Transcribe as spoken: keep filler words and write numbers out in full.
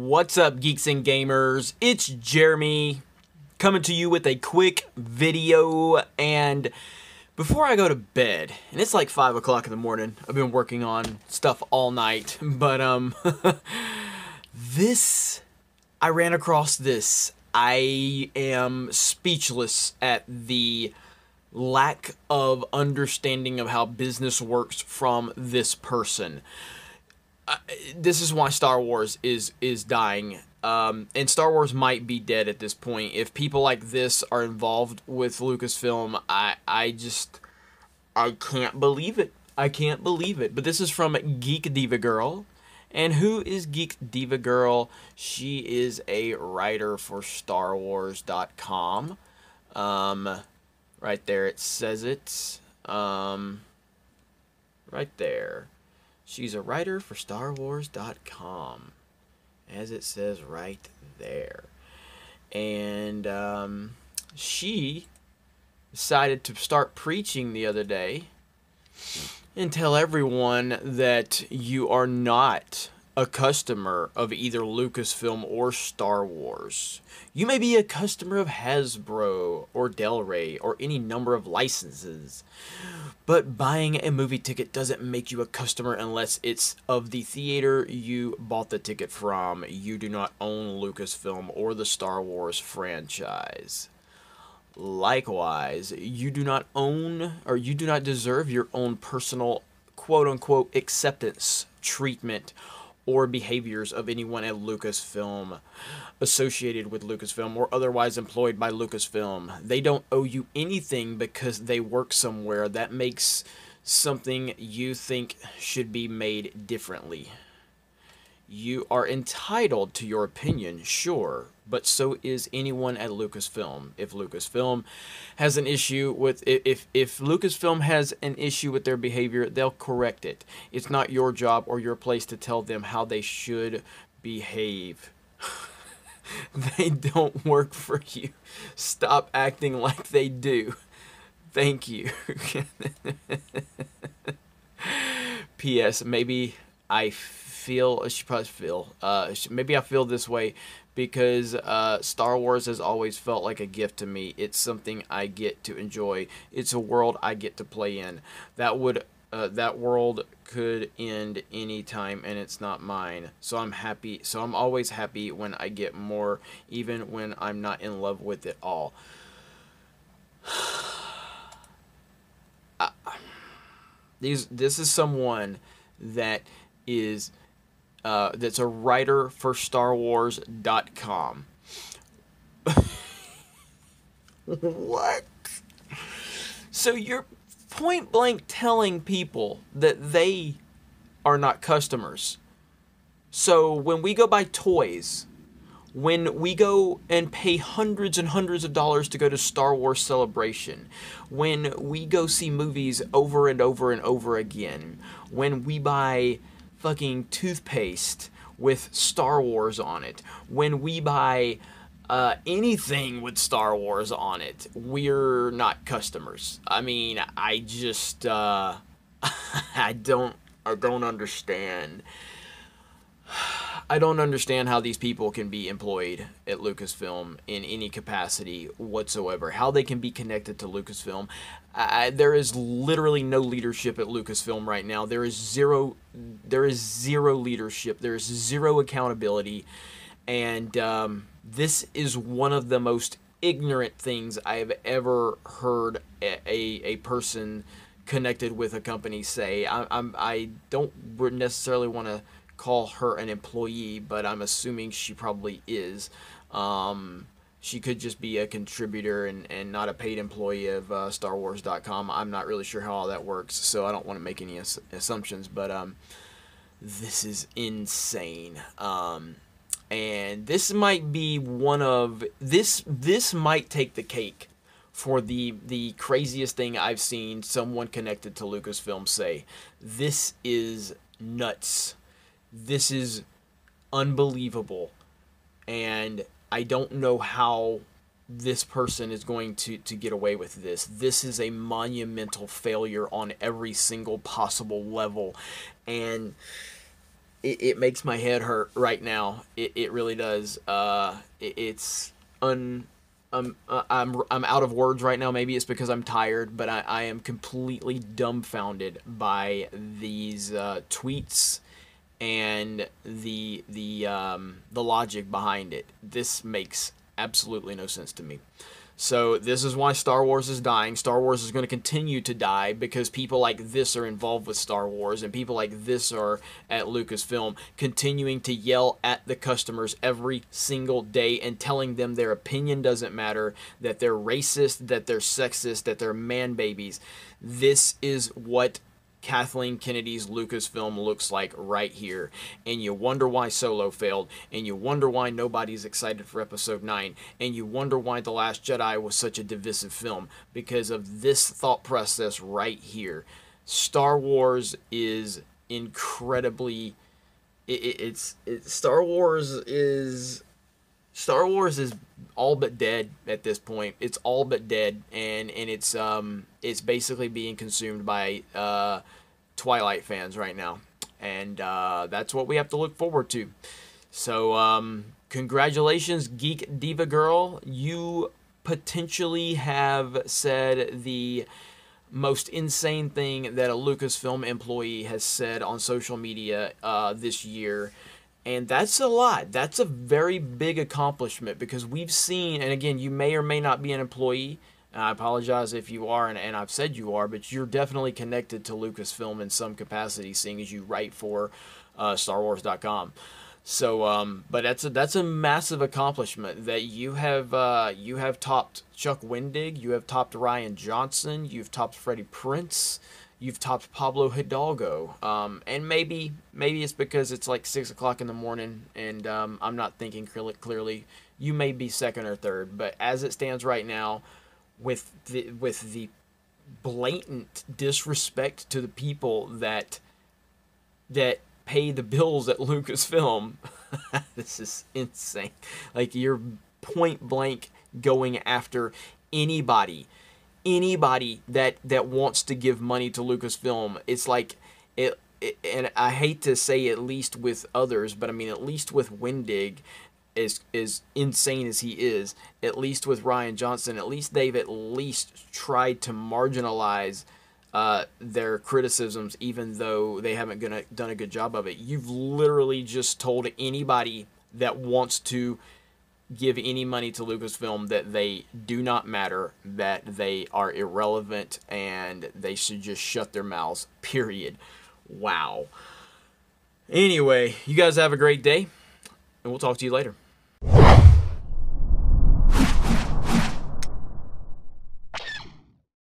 What's up, geeks and gamers? It's Jeremy coming to you with a quick video. And before I go to bed, and it's like five o'clock in the morning, I've been working on stuff all night, but um this I ran across this. I am speechless at the lack of understanding of how business works from this person. Uh, this is why Star Wars is is dying, um, and Star Wars might be dead at this point. If people like this are involved with Lucasfilm, I I just I can't believe it. I can't believe it. But this is from Geek Diva Girl, and who is Geek Diva Girl? She is a writer for Star Wars dot com. Um, right there it says it. Um, right there. She's a writer for Star Wars dot com, as it says right there. And um, she decided to start preaching the other day and tell everyone that you are not a customer of either Lucasfilm or Star Wars. You may be a customer of Hasbro or Del Rey or any number of licenses, but buying a movie ticket doesn't make you a customer unless it's of the theater you bought the ticket from. You do not own Lucasfilm or the Star Wars franchise. Likewise, you do not own, or you do not deserve your own personal quote-unquote acceptance, treatment, or behaviors of anyone at Lucasfilm, associated with Lucasfilm, or otherwise employed by Lucasfilm. They don't owe you anything because they work somewhere. That makes something you think should be made differently. You are entitled to your opinion, sure, but so is anyone at Lucasfilm. If Lucasfilm has an issue with if if Lucasfilm has an issue with their behavior, they'll correct it. It's not your job or your place to tell them how they should behave. They don't work for you. Stop acting like they do. Thank you. P S Maybe I feel, she probably feel, uh, maybe I feel this way because uh, Star Wars has always felt like a gift to me. It's something I get to enjoy. It's a world I get to play in. That would, uh, that world could end anytime, and it's not mine. So I'm happy. So I'm always happy when I get more, even when I'm not in love with it all. I, these, this is someone that is uh, that's a writer for Star Wars dot com. What? So you're point blank telling people that they are not customers. So when we go buy toys, when we go and pay hundreds and hundreds of dollars to go to Star Wars Celebration, when we go see movies over and over and over again, when we buy fucking toothpaste with Star Wars on it, when we buy uh, anything with Star Wars on it, we're not customers. I mean, I just, uh, I don't, I don't understand. I don't understand how these people can be employed at Lucasfilm in any capacity whatsoever. How they can be connected to Lucasfilm. Uh, there is literally no leadership at Lucasfilm right now. There is zero. There is zero leadership. There is zero accountability, and um, this is one of the most ignorant things I have ever heard a a, a person connected with a company say. I, I'm I don't necessarily want to call her an employee, but I'm assuming she probably is. Um, she could just be a contributor and, and not a paid employee of uh, Star Wars dot com. I'm not really sure how all that works, so I don't want to make any ass assumptions, but um, this is insane. Um, and this might be one of, this, this might take the cake for the, the craziest thing I've seen someone connected to Lucasfilm say. This is nuts. This is unbelievable, and I don't know how this person is going to, to get away with this. This is a monumental failure on every single possible level, and it, it makes my head hurt right now. It, it really does. Uh, it, it's un. Um, uh, I'm I'm out of words right now. Maybe it's because I'm tired, but I, I am completely dumbfounded by these uh, tweets and the the um, the logic behind it. This makes absolutely no sense to me. So this is why Star Wars is dying. Star Wars is going to continue to die because people like this are involved with Star Wars, and people like this are at Lucasfilm continuing to yell at the customers every single day and telling them their opinion doesn't matter, that they're racist, that they're sexist, that they're man babies. This is what Kathleen Kennedy's Lucasfilm looks like right here. And you wonder why Solo failed, and you wonder why nobody's excited for Episode nine, and you wonder why The Last Jedi was such a divisive film, because of this thought process right here. Star Wars is incredibly it, it, it's it, Star Wars is Star Wars is all but dead at this point. It's all but dead, and and it's um it's basically being consumed by uh, Twilight fans right now, and uh, that's what we have to look forward to. So um, congratulations, Geek Diva Girl. You potentially have said the most insane thing that a Lucasfilm employee has said on social media uh, this year. And that's a lot. That's a very big accomplishment, because we've seen, and again, you may or may not be an employee. And I apologize if you are, and, and I've said you are, but you're definitely connected to Lucasfilm in some capacity, seeing as you write for uh, Star Wars dot com. So, um, but that's a, that's a massive accomplishment that you have uh, you have topped Chuck Wendig, you have topped Rian Johnson, you've topped Freddie Prinze. You've topped Pablo Hidalgo, um, and maybe maybe it's because it's like six o'clock in the morning, and um, I'm not thinking clearly. You may be second or third, but as it stands right now, with the with the blatant disrespect to the people that that pay the bills at Lucasfilm, this is insane. Like, you're point blank going after anybody. Anybody that that wants to give money to Lucasfilm. It's like it, it, and I hate to say at least with others, but I mean at least with Wendig, as as insane as he is, at least with Rian Johnson, at least they've at least tried to marginalize uh, their criticisms, even though they haven't gonna done a good job of it. You've literally just told anybody that wants to give any money to Lucasfilm that they do not matter, that they are irrelevant, and they should just shut their mouths, period. Wow. Anyway, you guys have a great day, and we'll talk to you later.